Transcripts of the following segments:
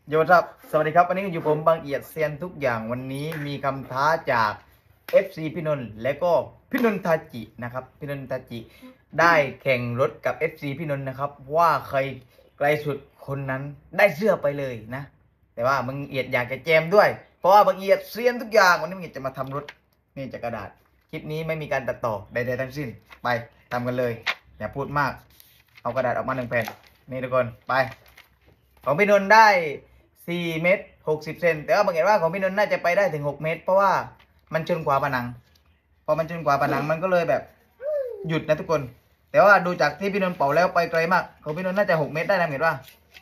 โยครับสวัสดีครับวันนี้อยู่ผมบางเอียดเซียนทุกอย่างวันนี้มีคำท้าจาก FC พี่นนท์และก็พี่นนทาจินะครับพี่นนทาจิได้แข่งรถกับ FC พี่นนท์นะครับว่าใครไกลสุดคนนั้นได้เสื้อไปเลยนะแต่ว่าบางเอียดอยากจะแจมด้วยเพราะว่าบางเอียดเซียนทุกอย่างวันนี้บางเอียดจะมาทำรถนี่จากกระดาษคลิปนี้ไม่มีการตัดต่อใดๆทั้งสิ้นไปทำกันเลยอย่าพูดมากเอากระดาษออกมา1 แผ่นนี่ทุกคนไปของพี่นนท์ได้4 เมตร 60 เซนแต่ว่าบางเห็นว่าของพี่นนท์น่าจะไปได้ถึง6 เมตรเพราะว่ามันชนขวาผนังพอมันชนขวาผนังมันก็เลยแบบหยุดนะทุกคนแต่ว่าดูจากที่พี่นนท์เป่าแล้วไปไกลมากของพี่นนท์น่าจะ6 เมตรได้นะเห็นว่า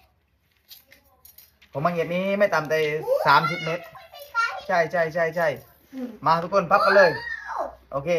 ของบางเห็นนี้ไม่ต่ำแต่30 เมตรใช่ใช่ใช่ใช่มาทุกคนพับกันเลยโอเค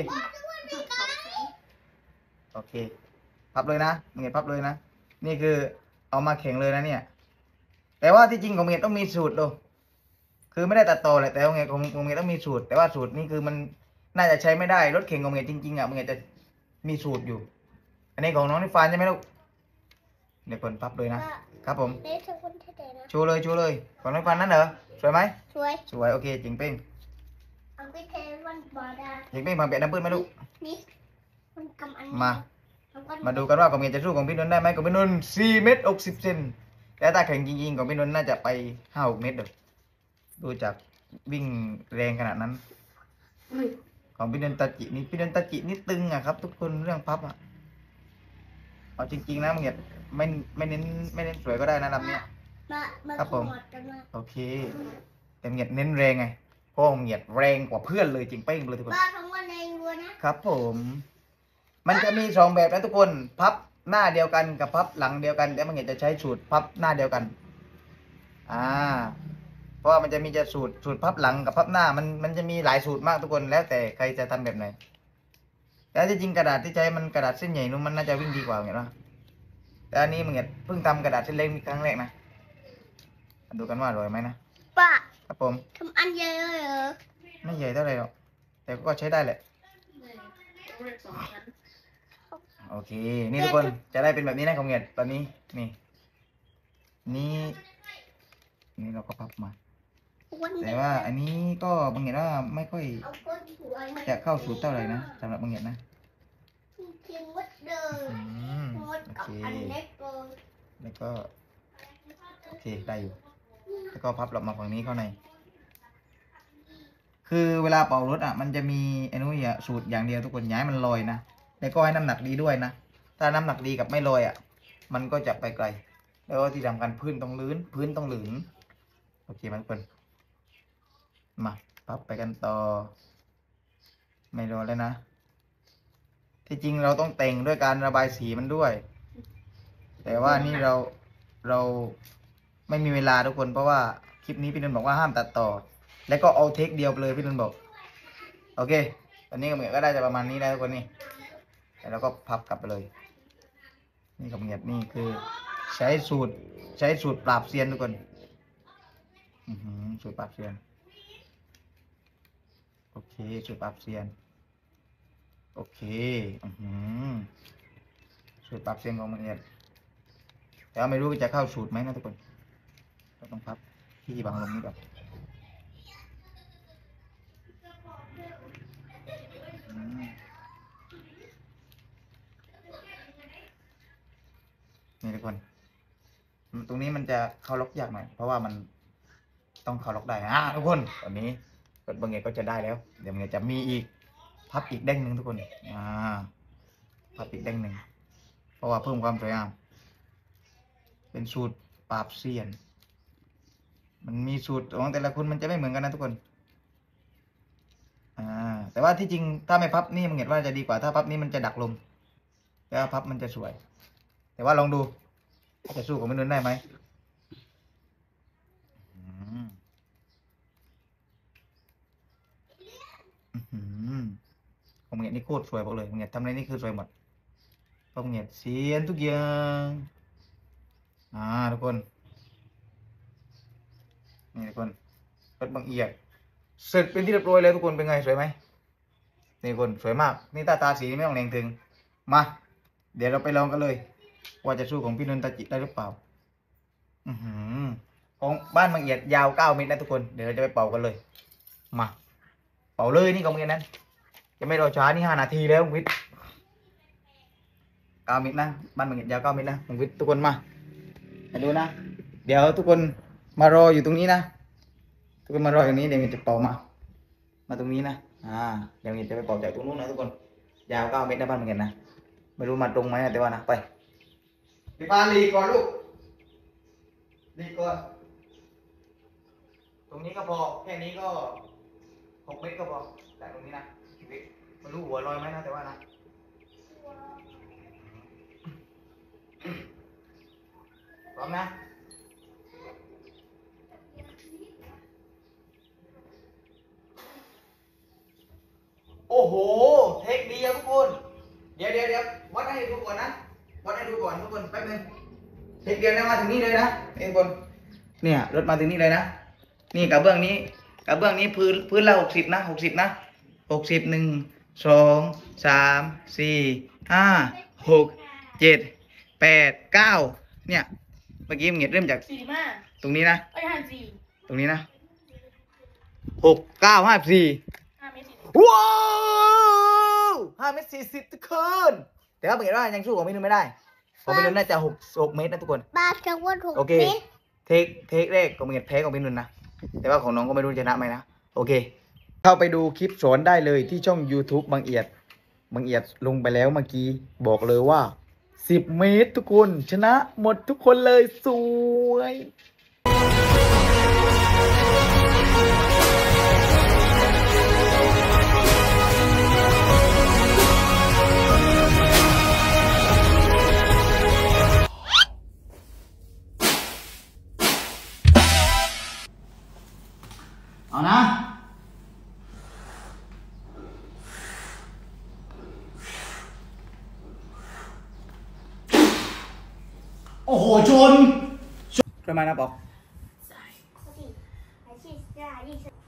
โอเคพับเลยนะบางเห็นพับเลยนะนี่คือเอามาแข่งเลยนะเนี่ยแต่ว่าที่จริงของเมย์ต้องมีสูตรดูคือไม่ได้ตัดต่อแหละแต่ของเมย์ต้องมีสูตรแต่ว่าสูตรนี่คือมันน่าจะใช้ไม่ได้รถเข่งของเมย์จริงๆอ่ะเมย์จะมีสูตรอยู่อันนี้ของน้องนิฟานใช่ไหมลูกเดี๋ยวเปิดพับเลยนะครับผมเล่ทุกคนเท่ๆนะโชว์เลยโชว์เลยของน้องนิฟานนั่นเหรอสวยไหมสวยสวยโอเคจริงเป้งเอาไปเทมันบอดาจริงเป้งมาเปลี่ยนน้ำปื้นไหมลูกนี่มันกำอันมาดูกันว่าของเมย์จะสู้ของพี่นนท์ได้ไหมของพี่นนท์4 เมตร 60 เซนแต่ถ้าแข่งจริงๆของพี่นนท์น่าจะไป5-6 เมตรเด้อดูจากวิ่งแรงขนาดนั้นของพี่นนท์ตาจินี่พี่นนท์ตาจินี่ตึงอะครับทุกคนเรื่องพับอะเอาจริงๆนะมึงเนี่ยไม่เน้นสวยก็ได้นะลำเนี้ยครับผมโอเคแต่มึงเนี่ยเน้นแรงไงเพราะมึงเนี่ยแรงกว่าเพื่อนเลยจริงเป้งเลยทุกคนบ้าทั้งวันเองวัวนะครับผมมันจะมี2 แบบนะทุกคนพับหน้าเดียวกันกับพับหลังเดียวกันแต่มึงเนี่ยจะใช้สูตรพับหน้าเดียวกันอ่าเพราะว่ามันจะมีสูตรพับหลังกับพับหน้ามันจะมีหลายสูตรมากทุกคนแล้วแต่ใครจะทำแบบไหนแต่ที่จริงกระดาษที่ใช้มันกระดาษเส้นใหญ่นู้นมันน่าจะวิ่งดีกว่าเห็นปะแต่อันนี้มึงเนี่ยเพิ่งทำกระดาษเส้นเล็กครั้งแรกนะดูกันว่าอร่อยไหมนะป้าครับผมทำอันใหญ่เลยเหรอไม่ใหญ่เท่าไหร่หรอกแต่ก็ใช้ได้แหละโอเคนี่ทุกคนจะได้เป็นแบบนี้นะของเงียดตอนนี้นี่นี่นี่เราก็พับมาแต่ว่าอันนี้ก็บางเงียดว่าไม่ค่อยจะเข้าสูตรเท่าไหร่นะสำหรับบางเงียดนะกินมดเดิมมดกับอันเล็กเลยแล้วก็โอเคได้อยู่แล้วก็พับหลบมาฝั่งนี้เข้าในคือเวลาเป่ารถอ่ะมันจะมีไอ้นู้นอ่ะสูตรอย่างเดียวทุกคนย้ายมันลอยนะแล้วก็ให้น้ำหนักดีด้วยนะถ้าน้ำหนักดีกับไม่ลอยอ่ะมันก็จะไปไกลแล้วก็ที่สำคัญพื้นต้องลื่นโอเคมันเป็นมาพับไปกันต่อไม่รอแล้วนะที่จริงเราต้องแต่งด้วยการระบายสีมันด้วยแต่ว่านี่เราไม่มีเวลาทุกคนเพราะว่าคลิปนี้พี่นนท์บอกว่าห้ามตัดต่อแล้วก็เอาเทคเดียวเลยพี่นนท์บอกโอเคตอนนี้กำเนิดก็ได้จะประมาณนี้แล้วทุกคนนี่แล้วก็พับกลับไปเลยนี่กำเนิดนี่คือใช้สูตรปราบเซียนทุกคนสูตรปราบเซียนโอเคสูตรปราบเซียนโอเคสูตรปรับเสียงของมันเนี่ยแต่ไม่รู้จะเข้าสูตรไหมนะทุกคนเราต้องพับที่บังลมนี้ก่อนนี่ทุกคนตรงนี้มันจะเข้าล็อกยากหน่อยเพราะว่ามันต้องเข้าล็อกได้ทุกคนตอนนี้กดบางเงียก็จะได้แล้วเดี๋ยวมันจะมีอีกพับอีกเด้งหนึ่งทุกคนพับอีกเด้งหนึ่งเพราะว่าเพิ่มความสวยงามเป็นสูตรปราบเซียนมันมีสูตรของแต่ละคนมันจะไม่เหมือนกันนะทุกคนแต่ว่าที่จริงถ้าไม่พับนี่มันเห็นว่าจะดีกว่าถ้าพับนี่มันจะดักลมแต่ว่าพับมันจะสวยแต่ว่าลองดูจะสู้กับมนุษย์ได้ไหมผมเห็นนี่โคตรสวยบอกเลยผมเห็นทำอะไรนี่คือสวยหมดผมเห็นเสียนทุกอย่างทุกคนนี่ทุกคนรถบางเอียดเสร็จเป็นที่เรียบร้อยแล้วทุกคนเป็นไงสวยไหมนี่คนสวยมากนี่ตาสีไม่ต้องแรงถึงมาเดี๋ยวเราไปลองกันเลยว่าจะสู้ของพี่นนท์ตาจิได้หรือเปล่าของบ้านบางเอียดยาว9 เมตรนะทุกคนเดี๋ยวเราจะไปเป่ากันเลยมาเป่าเลยนี่ของบางเอียดนั้นจะไม่รอช้านี่5 นาทีแล้ววิทย์9 เมตรนะบ้านบางเอียดยาว9 เมตรนะของวิทย์ทุกคนมาดูนะเดี๋ยวทุกคนมารออยู่ตรงนี้นะทุกคนมารออย่างนี้เดี๋ยวจะเป่ามาตรงนี้นะเดี๋ยวจะไปเป่าจากตรงนู้นนะทุกคนยาว9 เมตรนะบ้านบางเอียดนะไม่รู้มาตรงไหมนะแต่ว่านะไปพี่ปาลีก่อนลูกลีก่อนตรงนี้ก็พอแค่นี้ก็6 เมตรก็พอแต่ตรงนี้นะไม่รู้หัวลอยไหมนะแต่ว่านะพร้อมนะโอ้โหเทคดีอะทุกคนเดี๋ยววัดให้ดูก่อนนะวัดให้ดูก่อนทุกคนแป๊บนึงเทคเดียวนะมาถึงนี่เลยนะทุกคนเนี่ยรถมาถึงนี่เลยนะนี่กระเบื้องนี้พื้นละ60นะ60นะ60 1 2 3 4 5 6 7 8 9เนี่ยเมื่อกี้มันเริ่มจาก 45 ตรงนี้นะไอ้54 ตรงนี้นะ6 9 5 4 5 เมตรว้าว5 เมตร 40ทุกคนแต่ว่าเห็นว่ายังสู้ของพี่นุ่นไม่ได้ของพี่นุ่นน่าจะ6 เมตรนะทุกคนปลาจะว่าถูกโอเคเม็ดเทคแรกของพี่นุ่นแพ้ของพี่นุ่นนะแต่ว่าของน้องก็ไม่รู้ชนะไหมนะโอเคเข้าไปดูคลิปสอนได้เลยที่ช่อง YouTube บางเอียดลงไปแล้วเมื่อกี้บอกเลยว่า10 เมตรทุกคนชนะหมดทุกคนเลยสวยเอานะโอ้โหชนมานะบอกอาชีพได้20